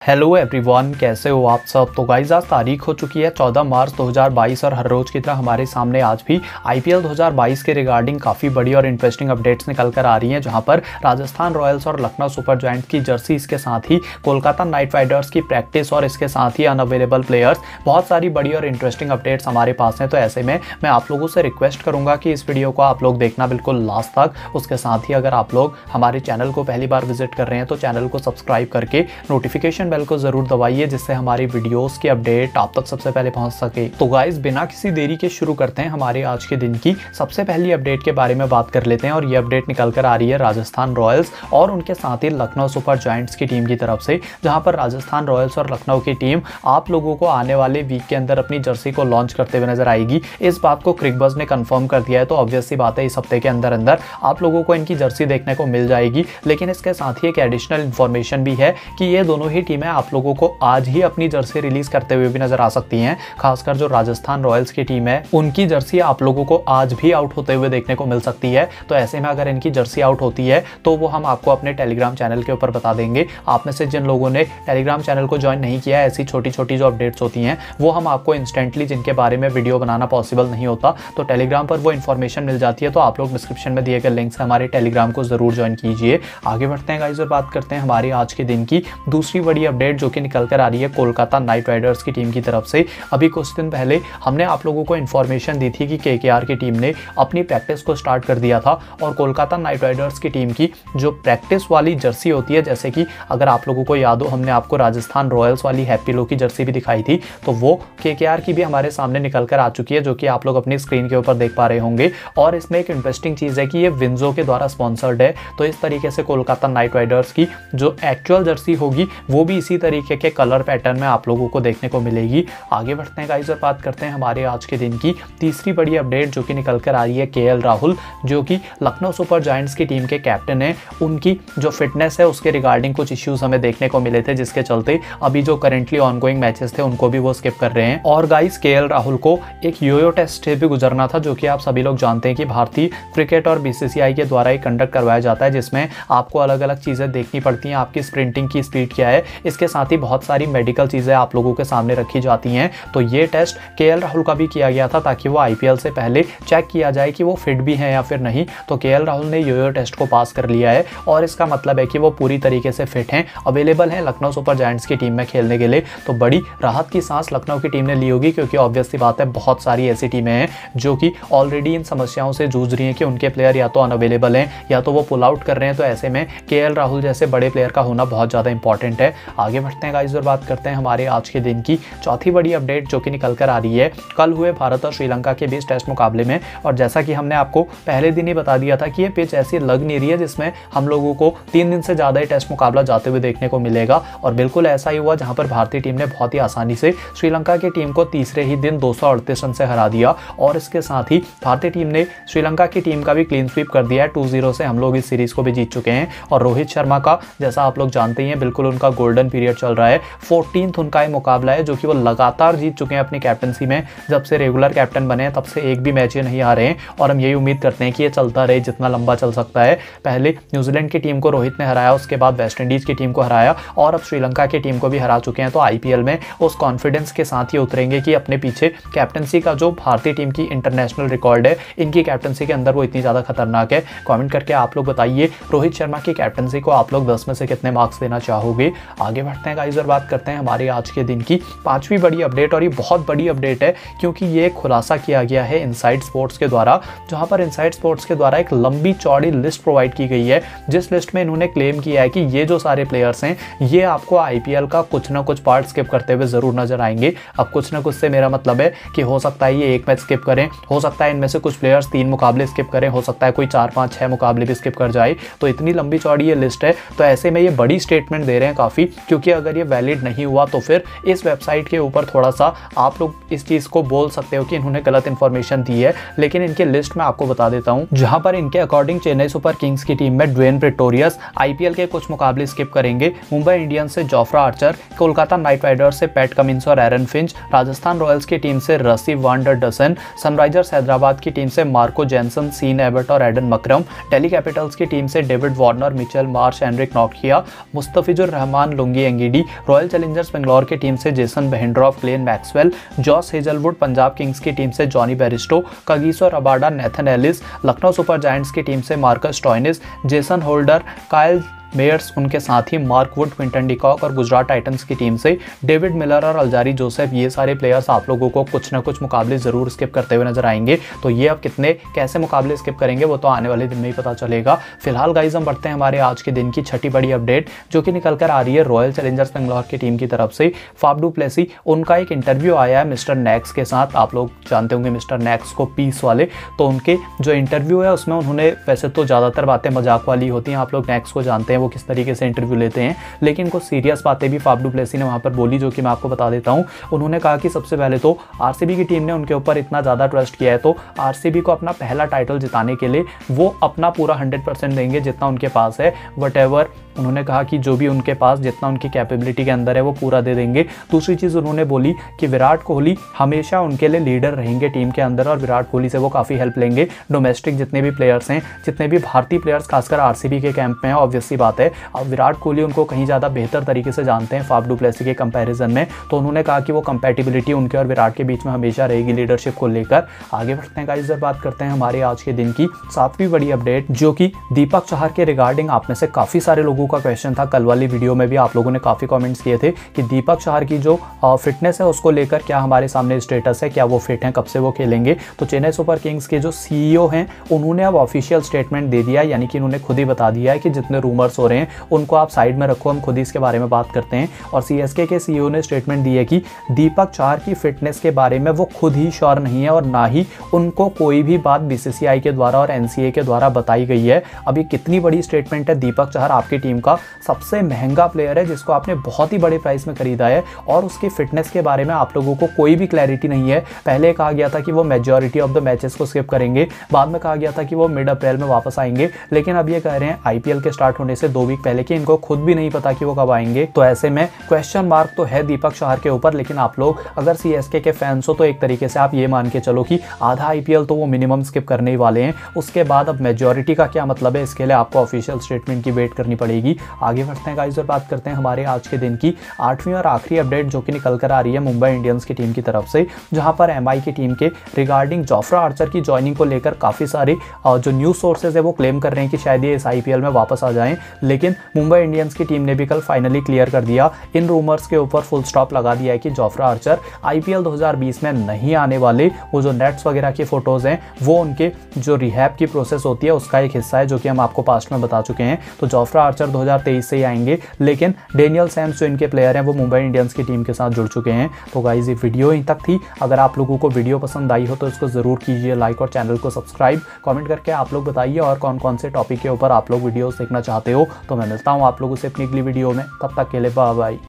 Hello everyone, कैसे हो आप सब। तो गाइज आज तारीख हो चुकी है 14 मार्च 2022 और हर रोज़ की तरह हमारे सामने आज भी आईपीएल 2022 के रिगार्डिंग काफ़ी बड़ी और इंटरेस्टिंग अपडेट्स निकल कर आ रही हैं, जहां पर राजस्थान रॉयल्स और लखनऊ सुपर जायंट्स की जर्सी, इसके साथ ही कोलकाता नाइट राइडर्स की प्रैक्टिस और इसके साथ ही अनअवेलेबल प्लेयर्स, बहुत सारी बड़ी और इंटरेस्टिंग अपडेट्स हमारे पास हैं। तो ऐसे में मैं आप लोगों से रिक्वेस्ट करूँगा कि इस वीडियो को आप लोग देखना बिल्कुल लास्ट तक। उसके साथ ही अगर आप लोग हमारे चैनल को पहली बार विजिट कर रहे हैं तो चैनल को सब्सक्राइब करके नोटिफिकेशन बेल को जरूर दबाइए, जिससे हमारी वीडियोस की अपडेट आप तक सबसे पहले पहुंच सके। तो गाइस बिना किसी देरी के शुरू करते हैं हमारे आज के दिन की सबसे पहली अपडेट के बारे में बात कर लेते हैं। और ये अपडेट निकल कर आ रही है राजस्थान रॉयल्स और उनके साथ ही लखनऊ सुपर जायंट्स की टीम की तरफ से, जहां पर राजस्थान रॉयल्स और लखनऊ की टीम आप लोगों को आने वाले वीक के अंदर अपनी जर्सी को लॉन्च करते हुए नजर आएगी। इस बात को क्रिकबज़ ने कंफर्म कर दिया है, तो ऑब्वियस सी बात है इस हफ्ते के अंदर अंदर आप लोगों को इनकी जर्सी देखने को मिल जाएगी। लेकिन इसके साथ ही एक एडिशनल इन्फॉर्मेशन भी है कि ये दोनों ही टीमें आप लोगों को आज ही अपनी जर्सी रिलीज करते हुए भी नजर आ सकती हैं। खासकर जो राजस्थान रॉयल्स की टीम है उनकी जर्सी आप लोगों को आज भी आउट होते हुए देखने को मिल सकती है। तो ऐसे में अगर इनकी जर्सी आउट होती है तो वो हम आपको अपने टेलीग्राम चैनल के ऊपर बता देंगे। आप में से जिन लोगों ने टेलीग्राम चैनल को ज्वाइन नहीं किया है, ऐसी छोटी छोटी जो अपडेट्स होती हैं वो हम आपको इंस्टेंटली, जिनके बारे में वीडियो बनाना पॉसिबल नहीं होता, तो टेलीग्राम पर वो इन्फॉर्मेशन मिल जाती है। तो आप लोग डिस्क्रिप्शन में दिए गए लिंक से हमारे टेलीग्राम को जरूर ज्वाइन कीजिए। आगे बढ़ते हैं गाइस और बात करते हैं हमारे आज के दिन की दूसरी बड़ी अपडेट, जो कि निकल कर आ रही है कोलकाता नाइट राइडर्स की टीम की तरफ से। अभी कुछ दिन पहले हमने आप लोगों को इन्फॉर्मेशन दी थी कि केकेआर की टीम ने अपनी प्रैक्टिस को स्टार्ट कर दिया था और कोलकाता नाइट राइडर्स की टीम की जो प्रैक्टिस वाली जर्सी होती है, जैसे कि अगर आप लोगों को याद हो हमने आपको राजस्थान रॉयल्स वाली हैप्पी लो की जर्सी भी दिखाई थी, तो वो केकेआर की भी हमारे सामने निकल कर आ चुकी है, जो कि आप लोग अपनी स्क्रीन के ऊपर देख पा रहे होंगे। और इसमें एक इंटरेस्टिंग चीज़ है कि ये विंजो के द्वारा स्पॉन्सर्ड है। तो इस तरीके से कोलकाता नाइट राइडर्स की जो एक्चुअल जर्सी होगी वो भी इसी तरीके के कलर पैटर्न में आप लोगों को देखने को मिलेगी। आगे बढ़ते हैं गाइस और बात करते हैं हमारे आज के दिन की तीसरी बड़ी अपडेट, जो कि निकल कर आ रही है केएल राहुल, जो कि लखनऊ सुपर जायंट्स की टीम के कैप्टन है। उनकी जो फिटनेस है उसके रिगार्डिंग कुछ इश्यूज हमें देखने को मिले थे, जिसके चलते अभी जो करंटली ऑनगोइंग मैचेस थे उनको भी वो स्किप कर रहे हैं। और गाइस केएल राहुल को एक योयो टेस्ट से भी गुजरना था, जो कि आप सभी लोग जानते हैं कि भारतीय क्रिकेट और बीसीसीआई के द्वारा ही कंडक्ट करवाया जाता है, जिसमें आपको अलग अलग चीज़ें देखनी पड़ती हैं। आपकी स्प्रिंटिंग की स्पीड क्या है, इसके साथ ही बहुत सारी मेडिकल चीज़ें आप लोगों के सामने रखी जाती हैं। तो ये टेस्ट केएल राहुल का भी किया गया था, ताकि वो आईपीएल से पहले चेक किया जाए कि वो फिट भी हैं या फिर नहीं। तो केएल राहुल ने योयो टेस्ट को पास कर लिया है और इसका मतलब है कि वो पूरी तरीके से फिट हैं, अवेलेबल हैं लखनऊ सुपर जायंट्स की टीम में खेलने के लिए। तो बड़ी राहत की सांस लखनऊ की टीम ने ली होगी, क्योंकि ऑब्वियस सी बात है बहुत सारी ऐसी टीमें हैं जो कि ऑलरेडी इन समस्याओं से जूझ रही हैं कि उनके प्लेयर या तो अनअवेलेबल हैं या तो वो पुल आउट कर रहे हैं। तो ऐसे में केएल राहुल जैसे बड़े प्लेयर का होना बहुत ज़्यादा इंपॉर्टेंट है। आगे बढ़ते हैं गाइस और बात करते हैं हमारे आज के दिन की चौथी बड़ी अपडेट, जो कि निकल कर आ रही है कल हुए भारत और श्रीलंका के बीच टेस्ट मुकाबले में। और जैसा कि हमने आपको पहले दिन ही बता दिया था कि ये पिच ऐसी लग नहीं रही है जिसमें हम लोगों को 3 दिन से ज़्यादा ही टेस्ट मुकाबला जाते हुए देखने को मिलेगा। और बिल्कुल ऐसा ही हुआ, जहां पर भारतीय टीम ने बहुत ही आसानी से श्रीलंका की टीम को तीसरे ही दिन 238 रन से हरा दिया। और इसके साथ ही भारतीय टीम ने श्रीलंका की टीम का भी क्लीन स्वीप कर दिया है। 2-0 से हम लोग इस सीरीज को भी जीत चुके हैं। और रोहित शर्मा का, जैसा आप लोग जानते हैं, बिल्कुल उनका गोल्डन पीरियड चल रहा है। 14th उनका ये मुकाबला है, जो कि वो लगातार जीत चुके हैं अपनी कैप्टनसी में। जब से रेगुलर कैप्टन बने तब से एक भी मैच ये नहीं हारे हैं और हम यही उम्मीद करते हैं कि ये चलता रहे जितना लंबा चल सकता है। पहले न्यूजीलैंड की टीम को रोहित ने हराया, उसके बाद वेस्ट इंडीज की टीम को हराया और अब श्रीलंका की टीम को भी हरा चुके हैं। तो आईपीएल में उस कॉन्फिडेंस के साथ ही उतरेंगे कि अपने पीछे कैप्टनसी का जो भारतीय टीम की इंटरनेशनल रिकॉर्ड है, इनकी कैप्टनसी के अंदर वो इतनी ज़्यादा खतरनाक है। कमेंट करके आप लोग बताइए रोहित शर्मा की कैप्टनसी को आप लोग 10 में से कितने मार्क्स देना चाहोगे। आगे बढ़ते हैं गाइस और बात करते हैं हमारे आज के दिन की पांचवी बड़ी अपडेट। और ये बहुत बड़ी अपडेट है, क्योंकि ये खुलासा किया गया है इनसाइड स्पोर्ट्स के द्वारा, जहां पर इनसाइड स्पोर्ट्स के द्वारा एक लंबी चौड़ी लिस्ट प्रोवाइड की गई है, जिस लिस्ट में इन्होंने क्लेम किया है कि ये जो सारे प्लेयर्स हैं ये आपको आईपीएल का कुछ ना कुछ पार्ट स्किप करते हुए जरूर नजर आएंगे। अब कुछ ना कुछ से मेरा मतलब है कि हो सकता है ये एक मैच स्किप करें, हो सकता है इनमें से कुछ प्लेयर्स 3 मुकाबले स्किप करें, हो सकता है कोई 4, 5, 6 मुकाबले भी स्किप कर जाए। तो इतनी लंबी चौड़ी ये लिस्ट है। तो ऐसे में ये बड़ी स्टेटमेंट दे रहे हैं काफ़ी, क्योंकि अगर ये वैलिड नहीं हुआ तो फिर इस वेबसाइट के ऊपर थोड़ा सा आप लोग इस चीज़ को बोल सकते हो कि इन्होंने गलत इन्फॉर्मेशन दी है। लेकिन इनके लिस्ट में आपको बता देता हूं, जहां पर इनके अकॉर्डिंग चेन्नई सुपर किंग्स की टीम में ड्वेन प्रेटोरियस आईपीएल के कुछ मुकाबले स्किप करेंगे, मुंबई इंडियंस से Jofra Archer, Kolkata Knight Riders से पैट कमिंस और एरन फिंच, राजस्थान रॉयल्स की टीम से रसी वान डर डसन, सनराइजर्स हैदराबाद की टीम से मार्को जेनसन, सीन एबर्ट और एडन मकरम, दिल्ली कैपिटल्स की टीम से David Warner, Mitchell Marsh, Anrich नॉकिया, Mustafizur Rahman, चुंगी एंगीडी, रॉयल चैलेंजर्स बेंगलोर की टीम से Jason बेहेंड्रॉफ, Glenn Maxwell, Josh Hazlewood, Punjab Kings की टीम से Johnny Bairstow, Kagiso Rabada, Nathan Ellis, Lucknow Super Giants की team से Marcus टॉयनिस, Jason holder, Kyle Myers, उनके साथ ही मार्क वुड, क्विंटन डिकॉक और गुजरात टाइटंस की टीम से डेविड मिलर और अल्जारी जोसेफ, ये सारे प्लेयर्स आप लोगों को कुछ ना कुछ मुकाबले ज़रूर स्किप करते हुए नजर आएंगे। तो ये अब कितने कैसे मुकाबले स्किप करेंगे वो तो आने वाले दिन में ही पता चलेगा। फिलहाल गाइज हम बढ़ते हैं हमारे आज के दिन की छठी बड़ी अपडेट जो कि निकल कर आ रही है रॉयल चैलेंजर्स बेंगलोर की टीम की तरफ से। फाफ डू प्लेसी, उनका एक इंटरव्यू आया है मिस्टर नेक्स के साथ। आप लोग जानते होंगे मिस्टर नेक्स को, पीस वाले। तो उनके जो इंटरव्यू है उसमें उन्होंने, वैसे तो ज़्यादातर बातें मजाक वाली होती हैं, आप लोग नेक्स को जानते हैं वो किस तरीके से लेते हैं, लेकिन कुछ सीरियस बातें भी फाफ डू प्लेसी ने वहां पर बोली जो कि मैं आपको बता देता हूं। उन्होंने कहा कि सबसे पहले तो आरसीबी की टीम ने उनके ऊपर इतना ज्यादा ट्रस्ट किया है तो आरसीबी को अपना पहला टाइटल जिताने के लिए वो अपना पूरा 100% देंगे जितना उनके पास है। वटएवर उन्होंने कहा कि जो भी उनके पास जितना उनकी कैपेबिलिटी के अंदर है वो पूरा दे देंगे। दूसरी चीज़ उन्होंने बोली कि विराट कोहली हमेशा उनके लिए लीडर रहेंगे टीम के अंदर और विराट कोहली से वो काफ़ी हेल्प लेंगे। डोमेस्टिक जितने भी प्लेयर्स हैं, जितने भी भारतीय प्लेयर्स खासकर आरसीबी के कैंप में हैं, ऑब्वियसली बात है अब विराट कोहली उनको कहीं ज़्यादा बेहतर तरीके से जानते हैं फाफ डू प्लेसी के कंपैरिजन में। तो उन्होंने कहा कि वो कंपैटिबिलिटी उनके और विराट के बीच में हमेशा रहेगी लीडरशिप को लेकर। आगे बढ़ते हैं गाइस, बात करते हैं हमारे आज के दिन की 7वीं बड़ी अपडेट जो कि दीपक चाहर के रिगार्डिंग। आप में से काफ़ी सारे लोगों का क्वेश्चन था, कल वाली वीडियो में भी आप लोगों ने काफ़ी कमेंट्स किए थे कि दीपक चाहर की जो फिटनेस है उसको लेकर क्या हमारे सामने स्टेटस है, क्या वो फिट हैं, कब से वो खेलेंगे। तो चेन्नई सुपर किंग्स के जो सीईओ हैं उन्होंने अब ऑफिशियल स्टेटमेंट दे दिया, यानी कि उन्होंने खुद ही बता दिया है कि जितने रूमर्स हो रहे हैं उनको आप साइड में रखो, हम खुद ही इसके बारे में बात करते हैं। और सीएसके के सीईओ ने स्टेटमेंट दी है कि दीपक चाहर की फिटनेस के बारे में वो खुद ही श्योर नहीं है और ना ही उनको कोई भी बात बीसीसीआई के द्वारा और एनसीए के द्वारा बताई गई है। अब ये कितनी बड़ी स्टेटमेंट है। दीपक चाहर आपकी टीम का सबसे महंगा प्लेयर है जिसको आपने बहुत ही बड़े प्राइस में खरीदा है और उसकी फिटनेस के बारे में आप लोगों को कोई भी क्लैरिटी नहीं है। पहले कहा गया था कि वो मेजॉरिटी ऑफ द मैचेस को स्किप करेंगे, बाद में कहा गया था कि वो मिड अप्रैल में वापस आएंगे, लेकिन अब ये कह रहे हैं आईपीएल के स्टार्ट होने से 2 वीक पहले कि इनको खुद भी नहीं पता कि वो कब आएंगे। तो ऐसे में क्वेश्चन मार्क तो है दीपक चाहर के ऊपर, लेकिन आप लोग अगर सीएसके के फैंस हो तो एक तरीके से आप ये मान के चलो कि आधा आईपीएल तो वो मिनिमम स्किप करने ही वाले हैं। उसके बाद अब मेजॉरिटी का क्या मतलब है, इसके लिए आपको ऑफिशियल स्टेटमेंट की वेट करनी पड़ेगी। आगे बढ़ते हैं गाइस और बात करते हैं हमारे आज के दिन की 8वीं और आखिरी अपडेट जो कि निकल कर आ रही है मुंबई इंडियंस की टीम की तरफ से, जहां पर एमआई की टीम के रिगार्डिंग जोफ्रा आर्चर की ज्वाइनिंग को लेकर काफ़ी सारे जो न्यूज़ सोर्सेज है वो क्लेम कर रहे हैं कि शायद ये इस आईपीएल में वापस आ जाएं, लेकिन मुंबई इंडियंस की टीम ने भी कल फाइनली क्लियर कर दिया, इन रूमर्स के ऊपर फुल स्टॉप लगा दिया है कि जोफ्रा आर्चर आईपीएल 2020 में नहीं आने वाले। वो जो नेट्स वगैरह की फोटोज़ हैं वो उनके जो रिहैब की प्रोसेस होती है उसका एक हिस्सा है जो कि हम आपको पास्ट में बता चुके हैं। तो जोफ्रा आर्चर 2023 से ही आएंगे, लेकिन डेनियल सैम्स जो इनके प्लेयर हैं वो मुंबई इंडियंस की टीम के साथ जुड़ चुके हैं। तो गाइस ये वीडियो यहीं तक थी। अगर आप लोगों को वीडियो पसंद आई हो तो इसको ज़रूर कीजिए लाइक और चैनल को सब्सक्राइब। कमेंट करके आप लोग बताइए और कौन कौन से टॉपिक के ऊपर आप लोग वीडियोस देखना चाहते हो। तो मैं मिलता हूँ आप लोगों से अपनी अगली वीडियो में, तब तक के लिए बाय बाय।